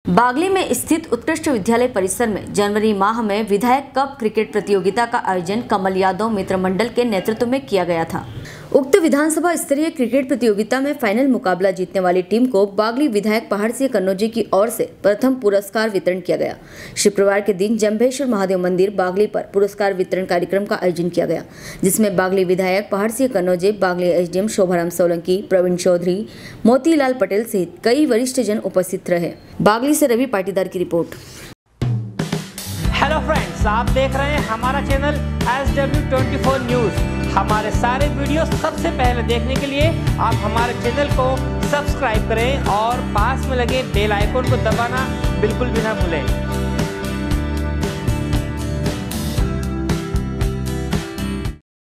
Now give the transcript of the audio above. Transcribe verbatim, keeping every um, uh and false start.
बागली में स्थित उत्कृष्ट विद्यालय परिसर में जनवरी माह में विधायक कप क्रिकेट प्रतियोगिता का आयोजन कमल यादव मित्र मंडल के नेतृत्व में किया गया था। उक्त विधानसभा स्तरीय क्रिकेट प्रतियोगिता में फाइनल मुकाबला जीतने वाली टीम को बागली विधायक पहाड़ सिंह कन्नौजी की ओर से प्रथम पुरस्कार वितरण किया गया। शुक्रवार के दिन जंभेश्वर महादेव मंदिर बागली पर पुरस्कार वितरण कार्यक्रम का आयोजन किया गया, जिसमें बागली विधायक पहाड़ सिंह कन्नौजी, बागली एसडीएम शोभाराम सोलंकी, प्रवीण चौधरी, मोतीलाल पटेल सहित कई वरिष्ठ जन उपस्थित रहे। बागली से रवि पाटीदार की रिपोर्ट। हेलो फ्रेंड्स, आप देख रहे हैं हमारा channel S W twenty four news. हमारे सारे वीडियो सबसे पहले देखने के लिए आप हमारे चैनल को सब्सक्राइब करें और पास में लगे बेल आइकन को दबाना बिल्कुल भी ना भूलें।